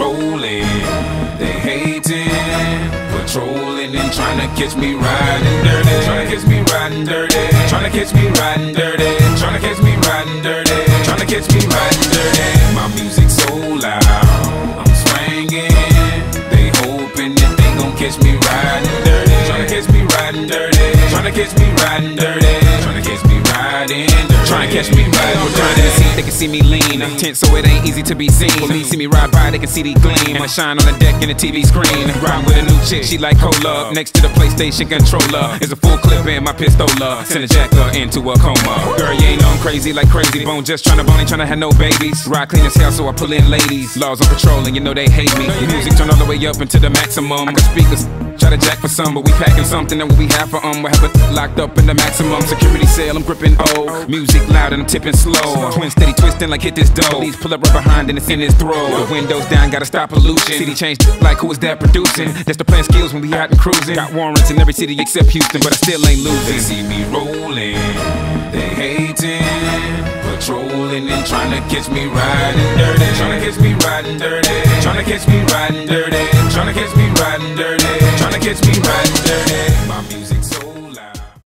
rolling. They hating, patrolling and trying to catch me riding dirty. Trying to catch me riding dirty. Trying to catch me riding dirty. Trying to catch me riding dirty. Trying to catch me riding dirty. My music so loud, I'm swinging. They hoping that they gon' catch me riding dirty. Trying to catch me riding dirty. Trying to catch me riding dirty. Trying to catch me riding dirty. Trying to catch me riding dirty. In the seat, they can see me lean. Tense, so it ain't easy to be seen. Police see me ride by, they can see the gleam. And I shine on the deck in the TV screen. Riding with a new chick, she like cola. Next to the PlayStation controller is a full clip in my pistola. Send a jacker into a coma. Girl, you ain't know I'm crazy like Crazy Bone. Just tryna bone, ain't tryna have no babies. Ride clean as hell, so I pull in ladies. Laws on patrol, and you know they hate me. The music turn all the way up into the maximum. I got speakers, try to jack for some, but we packing something that we have for We have it locked up in the maximum security cell. I'm gripping O. Music loud and I'm tipping slow. Twin steady twisting like hit this dough. These pull up right behind and it's in his throat. The windows down, gotta stop pollution. City changed like who is that producing? That's the plan skills when we out and cruising. Got warrants in every city except Houston, but I still ain't losing. They see me rolling, they hating, patrolling and trying to catch me riding dirty. Trying to catch me riding dirty. Trying to catch me riding dirty. Trying to catch me riding dirty.